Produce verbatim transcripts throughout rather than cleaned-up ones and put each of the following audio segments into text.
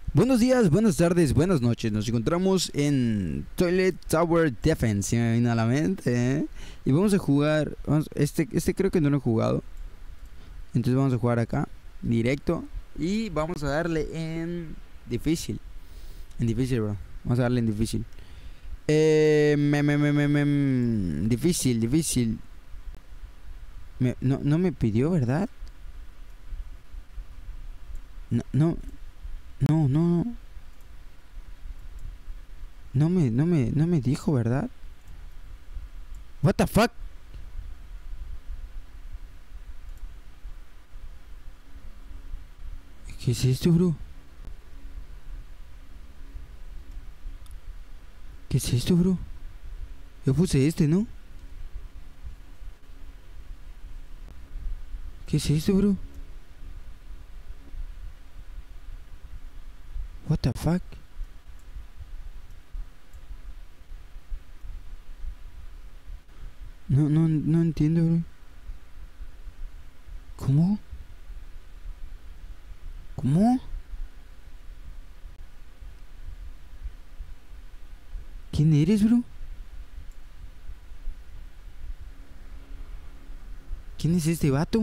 Buenos días, buenas tardes, buenas noches. Nos encontramos en Toilet Tower Defense, si me viene a la mente, ¿eh? Y vamos a jugar. Vamos, este, este creo que no lo he jugado. Entonces vamos a jugar acá, directo. Y vamos a darle en difícil. En difícil, bro. Vamos a darle en difícil. Eh, me, me, me, me, me, difícil, difícil. Me, no, no me pidió, ¿verdad? No, no. No, no, no. No me, no me, no me dijo, ¿verdad? What the fuck? ¿Qué es esto, bro? ¿Qué es esto, bro? Yo puse este, ¿no? ¿Qué es esto, bro? What the fuck? No, no, no entiendo, bro. ¿Cómo? ¿Cómo? ¿Quién eres, bro? ¿Quién es este vato?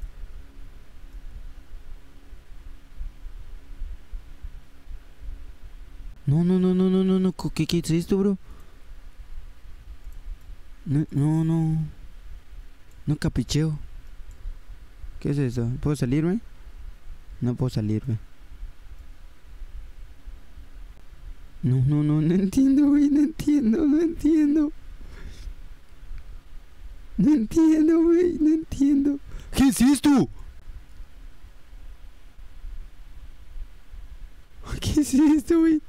No, no, no, no, no, no, no. ¿Qué, qué es esto, bro? No, no, no. No capicheo. ¿Qué es eso? ¿Puedo salirme? No puedo salirme. No, no, no, no entiendo, güey. No entiendo, no entiendo. No entiendo, güey. No entiendo. ¿Qué es esto? ¿Qué es esto, güey?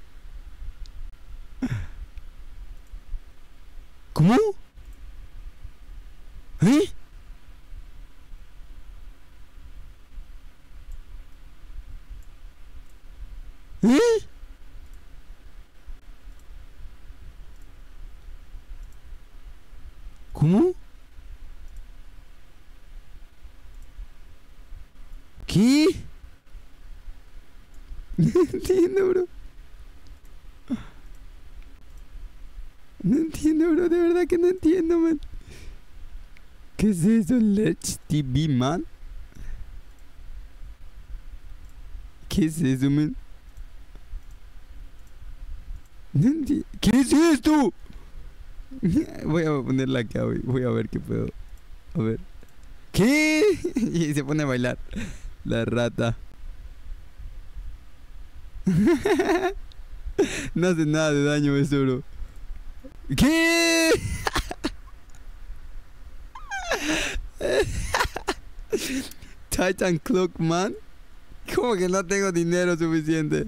¿Cómo? ¿Eh? ¿Eh? ¿Cómo? ¿Qué? No entiendo, bro. No entiendo, bro. De verdad que no entiendo, man. ¿Qué es eso? Let's T V, man. ¿Qué es eso, man? No entiendo. ¿Qué es esto? Voy a ponerla acá, güey. Voy a ver qué puedo. A ver. ¿Qué? Y se pone a bailar. La rata. No hace nada de daño eso, bro. ¿Qué? Titan Clock Man. ¿Cómo que no tengo dinero suficiente?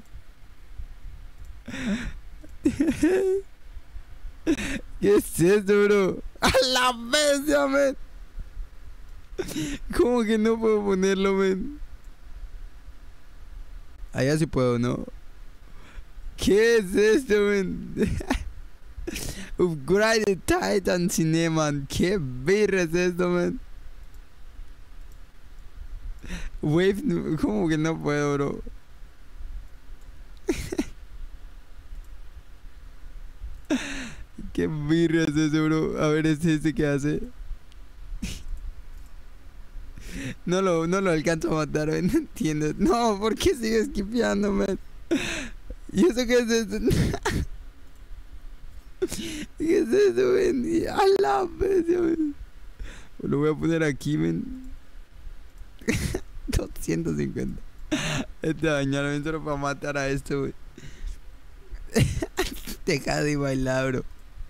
¿Qué es esto, bro? ¡A la bestia, man! ¿Cómo que no puedo ponerlo, man? Allá sí puedo, ¿no? ¿Qué es esto, man? Upgrade Titan Cinema. ¿Qué birra es esto, man? Wave, ¿cómo que no puedo, bro? ¿Qué birra es eso, bro? A ver, ¿es este que hace? No lo, no lo alcanzo a matar, man. No entiendo. No, ¿por qué sigue esquipeando, man? ¿Y eso qué es esto? ¿Qué es eso, man? A la bestia, man. Lo voy a poner aquí, man. doscientos cincuenta. Este dañaron solo para matar a esto, güey. Deja de bailar, bro.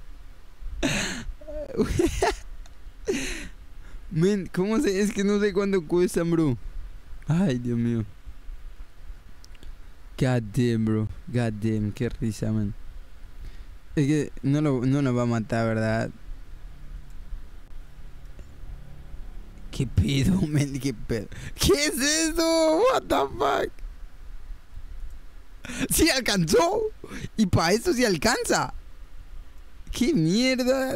Men, ¿cómo se...? Es que no sé cuánto cuestan, bro. Ay, Dios mío. God damn, bro. God damn, qué risa, man. Es que no lo, no lo va a matar, ¿verdad? ¿Qué pedo, men? ¿Qué pedo? ¿Qué es eso? What the fuck? ¡Sí alcanzó! Y para eso sí alcanza. ¡Qué mierda!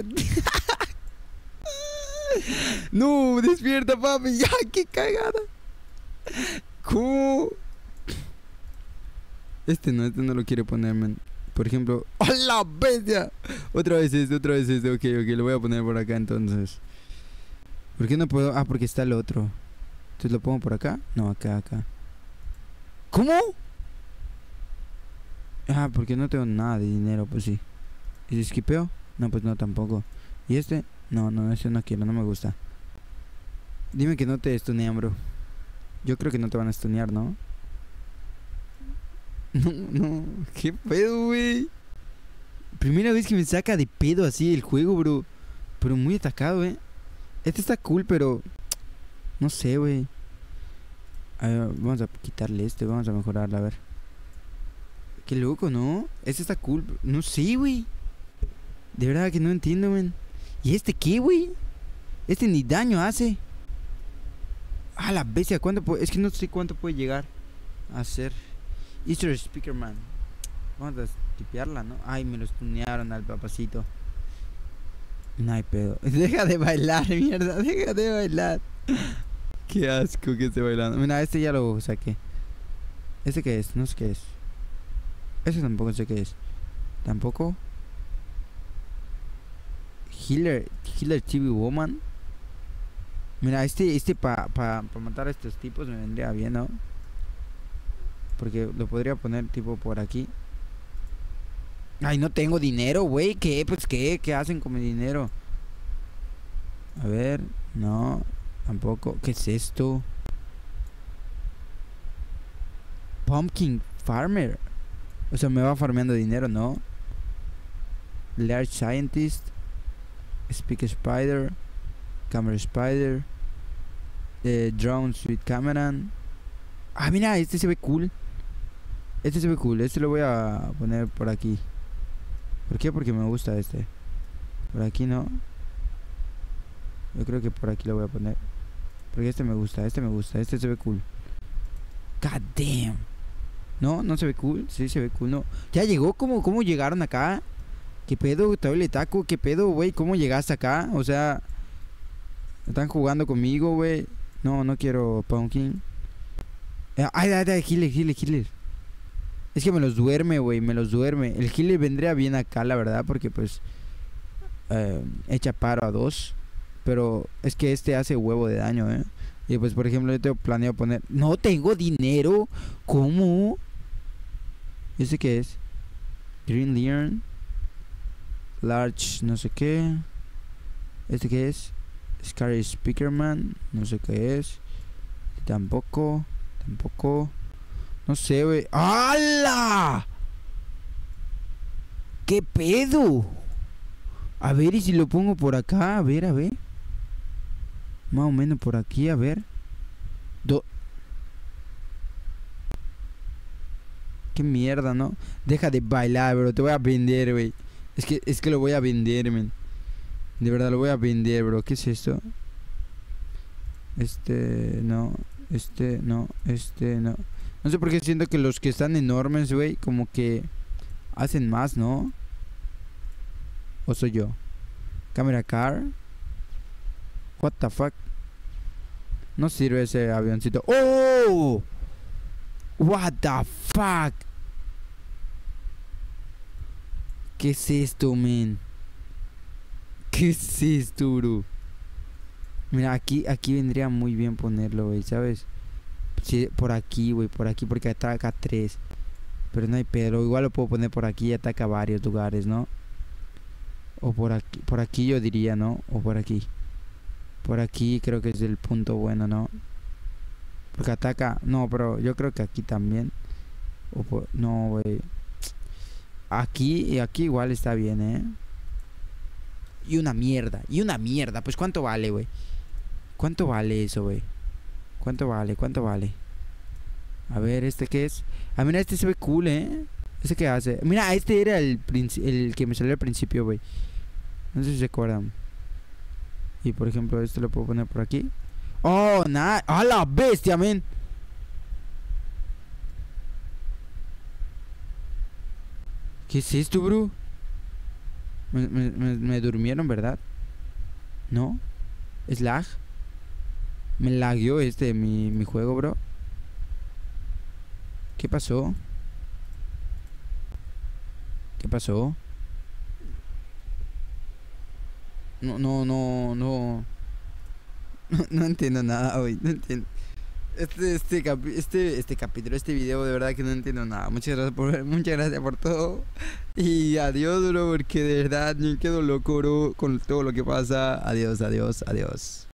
No, despierta, papi. Ya, qué cagada. ¿Cómo? Este no, este no lo quiere poner, man. Por ejemplo... ¡Oh, la bestia! Otra vez este, otra vez este. Ok, ok, lo voy a poner por acá entonces. ¿Por qué no puedo? Ah, porque está el otro. Entonces lo pongo por acá. No, acá, acá. ¿Cómo? Ah, porque no tengo nada de dinero, pues sí. ¿Y si esquipeo? No, pues no, tampoco. ¿Y este? No, no, este no quiero, no me gusta. Dime que no te stunean, bro. Yo creo que no te van a stunear, ¿no? No, no. ¿Qué pedo, güey? Primera vez que me saca de pedo así el juego, bro. Pero muy atacado, eh. Este está cool, pero... No sé, güey. A ver, vamos a quitarle este, vamos a mejorarla, a ver. Qué loco, ¿no? Este está cool. No sé, güey. De verdad que no entiendo, man. ¿Y este qué, güey? Este ni daño hace. Ah, la bestia, ¿cuánto puede? Es que no sé cuánto puede llegar a hacer. Easter Speakerman. Vamos a tipearla, ¿no? Ay, me lo stunearon al papacito. No hay pedo. Deja de bailar, mierda. Deja de bailar. Qué asco que esté bailando. Mira, este ya lo saqué. ¿Este qué es? No sé qué es. Este tampoco sé qué es. Tampoco. Healer. Healer T V Woman. Mira, este, este para pa, pa matar a estos tipos me vendría bien, ¿no? Porque lo podría poner tipo por aquí. Ay, no tengo dinero, güey. ¿Qué? Pues qué, ¿qué hacen con mi dinero? A ver, no, tampoco. ¿Qué es esto? Pumpkin Farmer. O sea, me va farmeando dinero, ¿no? Large Scientist. Speak Spider. Camera Spider. Eh, Drones with Cameron. Ah, mira, este se ve cool. Este se ve cool. Este lo voy a poner por aquí. ¿Por qué? Porque me gusta este. Por aquí no. Yo creo que por aquí lo voy a poner. Porque este me gusta, este me gusta. Este se ve cool. God damn. No, no se ve cool. Sí, se ve cool, no. Ya llegó. ¿Cómo, cómo llegaron acá? ¿Qué pedo, Toilet Taco? ¿Qué pedo, güey? ¿Cómo llegaste acá? O sea... Están jugando conmigo, güey. No, no quiero Pumpkin. Eh, ay, ay, ay, healer, healer, healer. Es que me los duerme, güey, me los duerme. El healer vendría bien acá, la verdad, porque pues... Eh, echa paro a dos. Pero es que este hace huevo de daño, eh. Y pues, por ejemplo, yo tengo planeado poner... No tengo dinero. ¿Cómo? ¿Este qué es? Green Learn. Large, no sé qué. ¿Este qué es? Scary Speakerman, no sé qué es. Tampoco, tampoco. No sé, güey. ¡Hala! ¿Qué pedo? A ver, y si lo pongo por acá, a ver, a ver. Más o menos por aquí, a ver. Do Qué mierda, ¿no? Deja de bailar, bro. Te voy a vender, güey. Es que, es que lo voy a vender, men. De verdad lo voy a vender, bro. ¿Qué es esto? Este, no. Este, no. Este, no. No sé por qué siento que los que están enormes, güey, como que hacen más, ¿no? ¿O soy yo? Camera car. What the fuck? No sirve ese avioncito. ¡Oh! What the fuck? ¿Qué es esto, men? ¿Qué es esto, bro? Mira, aquí, aquí vendría muy bien ponerlo, güey, ¿sabes? Sí, por aquí, güey, por aquí, porque ataca tres. Pero no hay pedo, igual lo puedo poner por aquí y ataca varios lugares, ¿no? O por aquí, por aquí yo diría, ¿no? O por aquí. Por aquí creo que es el punto bueno, ¿no? Porque ataca, no, pero yo creo que aquí también. O por, no, güey. Aquí y aquí igual está bien, ¿eh? Y una mierda, y una mierda. Pues ¿cuánto vale, güey? ¿Cuánto vale eso, güey? ¿Cuánto vale? ¿Cuánto vale? A ver, ¿este qué es? Ah, mira, este se ve cool, ¿eh? ¿Este qué hace? Mira, este era el, el que me salió al principio, güey. No sé si se acuerdan. Y por ejemplo, este lo puedo poner por aquí. ¡Oh, nada! ¡A la bestia, men! ¿Qué es esto, bro? Me, me, me, me durmieron, ¿verdad? ¿No? ¿Es lag? Me lagueó este, mi, mi juego, bro. ¿Qué pasó? ¿Qué pasó? No, no, no, no. No, no entiendo nada hoy. No entiendo. Este, este, capi- este, este capítulo, este video, de verdad que no entiendo nada. Muchas gracias por ver, muchas gracias por todo. Y adiós, bro, porque de verdad me quedo loco, bro, con todo lo que pasa. Adiós, adiós, adiós.